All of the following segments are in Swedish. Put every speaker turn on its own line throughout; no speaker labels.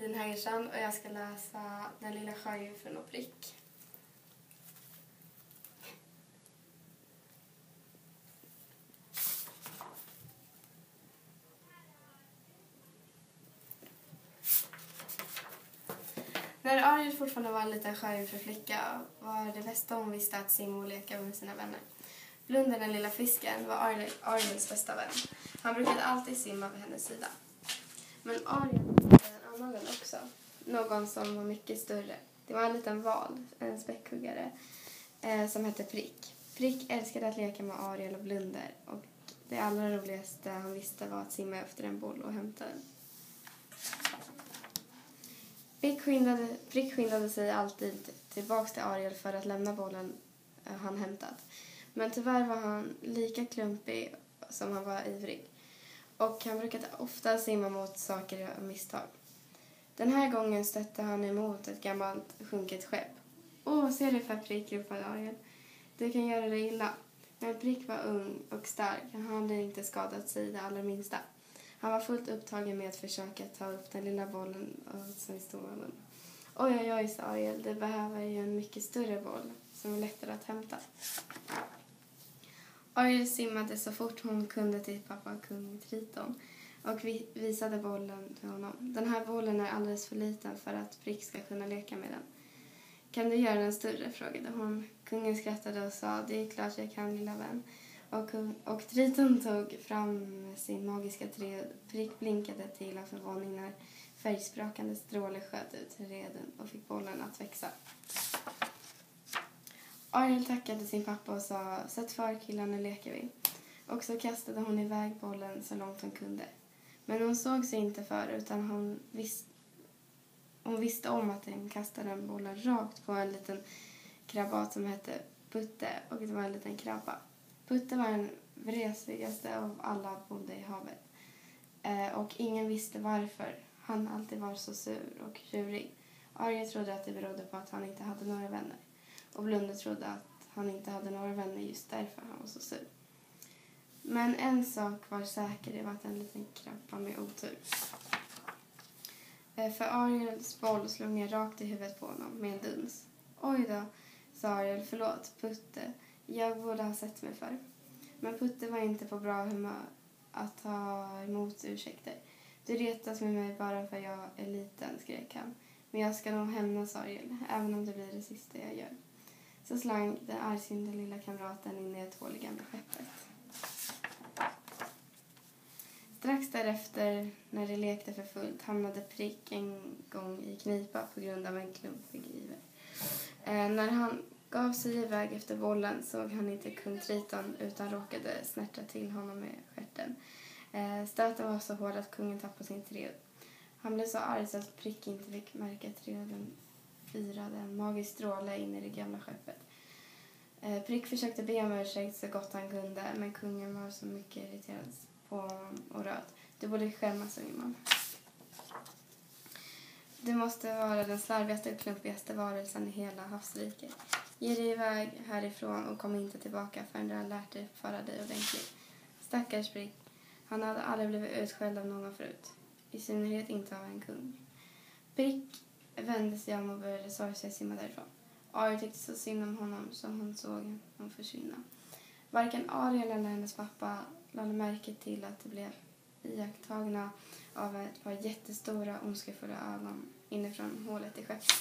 Lidin Hägerstrand och jag ska läsa Den lilla sjöjungfrun och Prick. När Ariel fortfarande var en liten sjöjungfruflicka var det bästa hon visste att simma och leka med sina vänner. Blunder, den lilla fisken, var Ariels bästa vän. Han brukade alltid simma vid hennes sida. Men Ariel hade en annan vän också. Någon som var mycket större. Det var en liten val, en späckhuggare, som hette Prick. Prick älskade att leka med Ariel och Blunder. Och det allra roligaste han visste var att simma efter en boll och hämta den. Prick skyndade sig alltid tillbaka till Ariel för att lämna bollen han hämtat. Men tyvärr var han lika klumpig som han var ivrig. Och han brukade ofta simma mot saker av misstag. Den här gången stötte han emot ett gammalt sjunket skepp. Ser du för Prick, ropade Ariel. Du kan göra dig illa. Men Prick var ung och stark. Han hade inte skadat sig det allra minsta. Han var fullt upptagen med att försöka ta upp den lilla bollen som stod honom. Oj, sa Ariel. Det behöver ju en mycket större boll som är lättare att hämta. Ariel simmade så fort hon kunde till pappa kung Triton och visade bollen till honom. Den här bollen är alldeles för liten för att Prick ska kunna leka med den. Kan du göra den större, frågade hon. Kungen skrattade och sa, det är klart jag kan, lilla vän. Och Triton tog fram sin magiska träd. Prick blinkade till av förvåning när färgsprakande stråle sköt ut reden och fick bollen att växa. Ariel tackade sin pappa och sa, sätt för killarna, leker vi. Och så kastade hon iväg bollen så långt hon kunde. Men hon såg sig inte för, utan hon visste om att den kastade en bollen rakt på en liten krabbat som hette Putte, och det var en liten krabba. Putte var den vresigaste av alla bodde i havet. Och ingen visste varför han alltid var så sur och tjurig. Ariel trodde att det berodde på att han inte hade några vänner. Och Blunder trodde att han inte hade några vänner just därför han var så sur. Men en sak var säker, det var att en liten krabba med otur. För Ariels boll slog ner rakt i huvudet på honom med en duns. Oj då, sa Ariel, förlåt Putte. Jag borde ha sett mig för. Men Putte var inte på bra humör att ta emot ursäkter. Du retas med mig bara för jag är liten, skrek han. Men jag ska nog hämnas, Ariel, även om det blir det sista jag gör. Så slang den argsynta lilla kamraten in i ett hål i gamla skeppet. Strax därefter, när de lekte för fullt, hamnade Prick en gång i knipa på grund av en klumpig iver. När han gav sig iväg efter bollen såg han inte kung Triton utan råkade snärta till honom med stjärten. Stöten var så hård att kungen tappade sin träd. Han blev så arg så att Prick inte fick märka att träden firade en magisk stråle in i det gamla skeppet. Prick försökte be om ursäkt så gott han kunde, men kungen var så mycket irriterad på honom och röt. Du borde skämmas, unge man. Du måste vara den slarvigaste och klumpigaste varelsen i hela havsriket. Ge dig iväg härifrån och kom inte tillbaka förrän du har lärt dig föra dig ordentligt. Stackars Prick. Han hade aldrig blivit utskälld av någon förut. I synnerhet inte av en kung. Prick vände sig om och började sorgset simma därifrån. Ariel tyckte så synd om honom så hon såg honom försvinna. Varken Ariel eller hennes pappa lade märke till att de blev iakttagna av ett par jättestora ondskefulla ögon inifrån hålet i skeppet.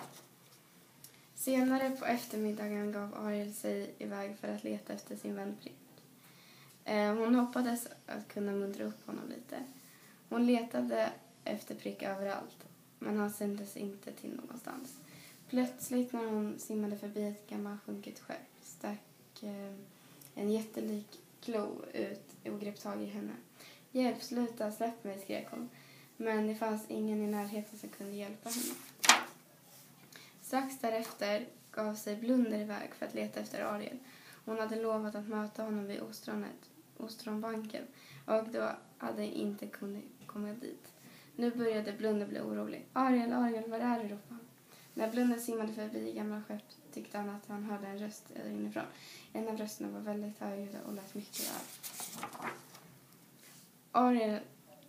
Senare på eftermiddagen gav Ariel sig iväg för att leta efter sin vän Prick. Hon hoppades att kunna muntra upp honom lite. Hon letade efter Prick överallt, men han syntes inte till någonstans. Plötsligt när hon simmade förbi ett gammalt sjunket skepp stack en jättelik klo ut och grep tag i henne. Hjälp, sluta, släpp mig, skrek hon. Men det fanns ingen i närheten som kunde hjälpa henne. Strax därefter gav sig Blunder iväg för att leta efter Ariel. Hon hade lovat att möta honom vid ostronbanken och då hade inte kunnat komma dit. Nu började Blunder bli orolig. Ariel, var är du? Ropade han. När Blunder simmade förbi gamla skepp tyckte han att han hörde en röst inifrån. En av rösterna var väldigt hög och lät mycket arg. Ariel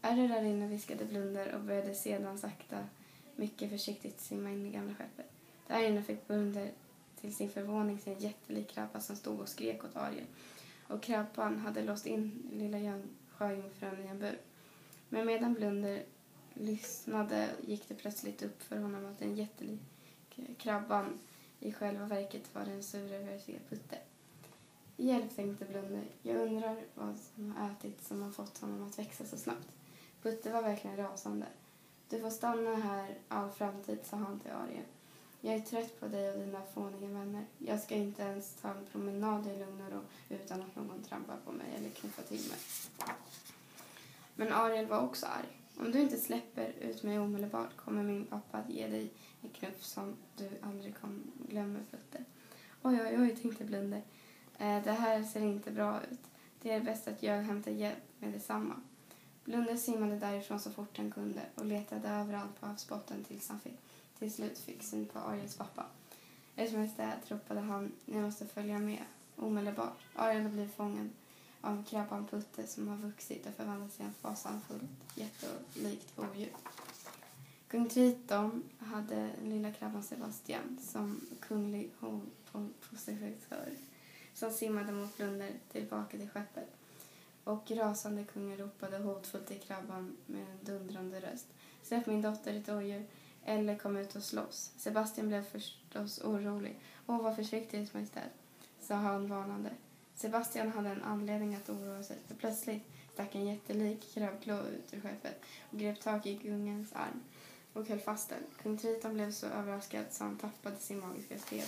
Är du där inne, viskade Blunder och började sedan sakta, mycket försiktigt simma in i gamla skeppet. Där inne fick Blunder till sin förvåning se en jättelik krabba som stod och skrek åt Ariel. Och krabban hade låst in lilla sjöjungfrun i en bur. Men medan Blunder lyssnade gick det plötsligt upp för honom att den jättelika krabban i själva verket var den suröversiga Putte. Hjälp, tänkte Blunder. Jag undrar vad som har ätit som har fått honom att växa så snabbt. Putte var verkligen rasande. Du får stanna här all framtid, sa han till Ariel. Jag är trött på dig och dina fåniga vänner. Jag ska inte ens ta en promenad i lugn och ro utan att någon trampar på mig eller knuffar till mig. Men Ariel var också arg. Om du inte släpper ut mig omedelbart kommer min pappa att ge dig en knuff som du aldrig glömmer, Putte. Oj, oj, oj, tänkte Blunder. Det här ser inte bra ut. Det är bäst att jag hämtar hjälp med detsamma. Blunder simmade därifrån så fort han kunde och letade överallt på havsbotten tills han till slut fick syn på Ariels pappa. Eftersom en städ ropade han, ni måste följa med omedelbart. Ariel blev fången av krabban Putte som har vuxit och förvandlat sig i en fasanfullt jättelikt odjur. Kung Triton hade den lilla krabban Sebastian som kunglig hovprosektör som simmade mot Blunder tillbaka till skeppet. Och rasande kungen ropade hotfullt till krabban med en dundrande röst. Släpp min dotter ett odjur eller kom ut och slåss. Sebastian blev förstås orolig. Åh, var försiktig, majestät, sa han varnande. Sebastian hade en anledning att oroa sig, för plötsligt stack en jättelik krabbklo ut ur skeppet och grep tag i kungens arm och höll fast den. Kung Triton blev så överraskad så han tappade sin magiska sked.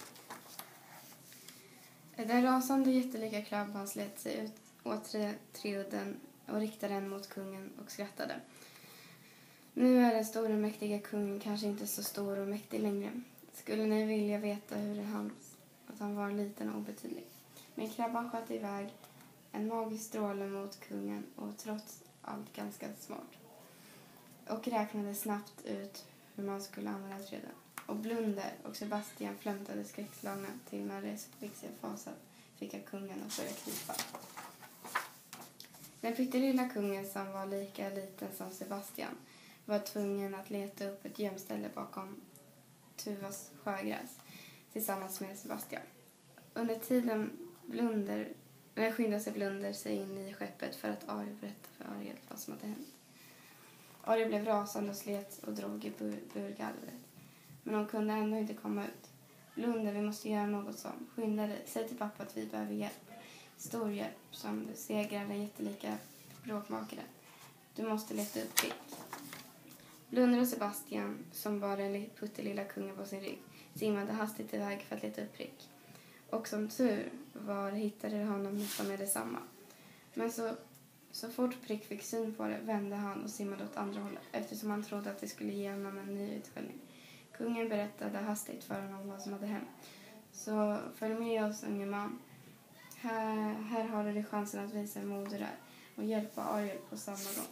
Den rasande jättelika krabban slet sig ut åt triudden och riktade den mot kungen och skrattade. Nu är den stora mäktiga kungen kanske inte så stor och mäktig längre. Skulle ni vilja veta att han var liten och obetydlig? Men krabban sköt iväg en magisk stråle mot kungen och trots allt ganska smart. Och räknade snabbt ut hur man skulle använda träden. Och Blunder och Sebastian flämtade skräckslagna till när det fick sig fasat fick jag kungen att börja krypa. Den pyttelilla kungen som var lika liten som Sebastian var tvungen att leta upp ett gömställe bakom Tuvas sjögräs tillsammans med Sebastian. Under tiden skyndade sig Blunder sig in i skeppet för att Ariel berätta för Ariel vad som hade hänt. Ariel blev rasande och slet och drog i burgallret. Men hon kunde ändå inte komma ut. Blunder, vi måste göra något som. Skynda dig, säg till pappa att vi behöver hjälp. Stor hjälp som segrar den jättelika bråkmakaren. Du måste leta upp Prick. Blunder och Sebastian, som bar den puttelilla kungen på sin rygg, simmade hastigt iväg för att leta upp Prick. Och som tur var hittade de honom nästan med detsamma. Men så fort Prick fick syn på det vände han och simmade åt andra hållet eftersom han trodde att det skulle ge honom en ny utskällning. Kungen berättade hastigt för honom vad som hade hänt. Så följ med oss, unge man. Här har du chansen att visa mod du är och hjälpa Ariel på samma gång.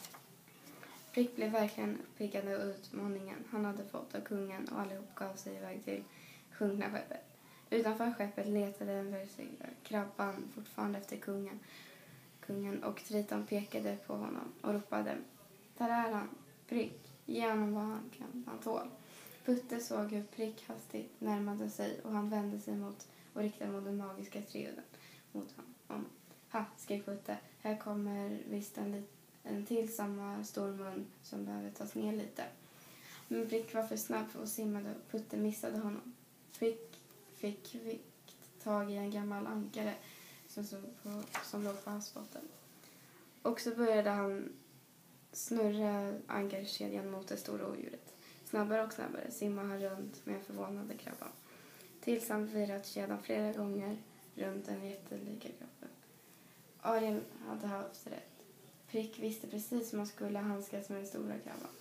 Prick blev verkligen piggad av utmaningen han hade fått av kungen och allihop gav sig iväg till sjunkna skeppet. Utanför skeppet letade en versiga krabban fortfarande efter kungen och Triton pekade på honom och ropade: där är han, Prick, ge honom vad han tål. Putte såg hur Prick hastigt närmade sig och han vände sig mot och riktade mot den magiska triuden mot honom. Ha, skrek Putte, här kommer visst en till samma stor mun som behöver tas ner lite. Men Prick var för snabb och simmade och Putte missade honom. Prick fick tag i en gammal ankare som låg på havsbotten. Och så började han snurra ankarkedjan mot det stora odjuret. Snabbare och snabbare simmade han runt med en förvånade krabba. Tills han virat kedjan flera gånger runt den jättelika krabban. Ariel hade haft rätt. Prick visste precis hur man skulle handskas med den stora krabban.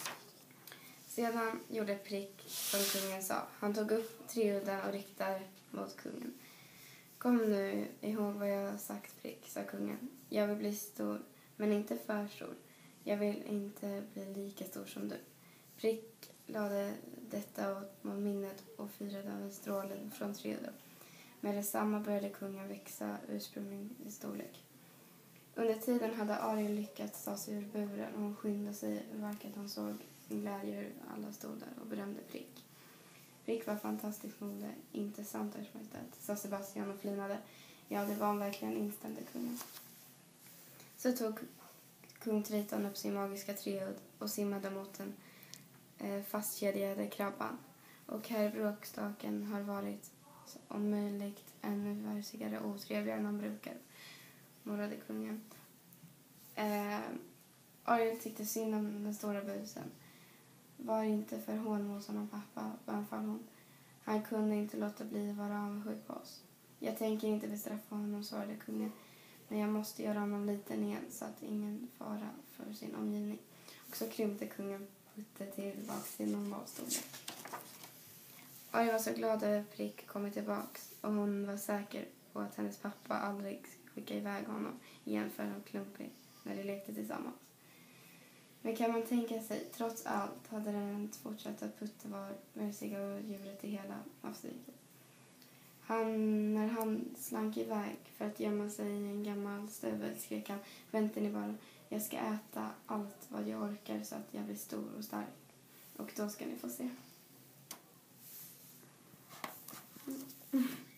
Sedan gjorde Prick som kungen sa. Han tog upp triuden och riktade mot kungen. Kom nu ihåg vad jag har sagt, Prick, sa kungen. Jag vill bli stor, men inte för stor. Jag vill inte bli lika stor som du. Prick lade detta åt minnet och firade av en stråle från triuden. Med detsamma började kungen växa ursprunglig i storlek. Under tiden hade Ariel lyckats ta sig ur buren och hon skyndade sig verkar att hon såg en glädje hur alla stod där och berömde Prick. Prick var fantastiskt modig, inte sant Ers Majestät, sa Sebastian och flinade. Ja, det var han verkligen, instämde kungen. Så tog kung Triton upp sin magiska treudd och simmade mot den fastkedjade krabban. Och herr Bråkstaken har varit om möjligt ännu värsigare och otrevligare än han brukar, morrade kungen. Ariel tyckte synd om den stora busen. Var inte för hård mot honom, pappa, anfall hon. Han kunde inte låta bli att vara avundsjuk på oss. Jag tänker inte bestraffa honom, svarade kungen. Men jag måste göra honom liten igen så att ingen fara för sin omgivning. Och så krympte kungen Putte tillbaks till normal storlek. Ariel var så glad över Prick kommit tillbaks och hon var säker på att hennes pappa aldrig skickade iväg honom igen för en klumpig när de lekte tillsammans. Men kan man tänka sig, trots allt hade den fortsatt att Putte var mysiga och djuret i hela havsriket. När han slank iväg för att gömma sig i en gammal stövel skrek han, vänta ni bara, jag ska äta allt vad jag orkar så att jag blir stor och stark. Och då ska ni få se.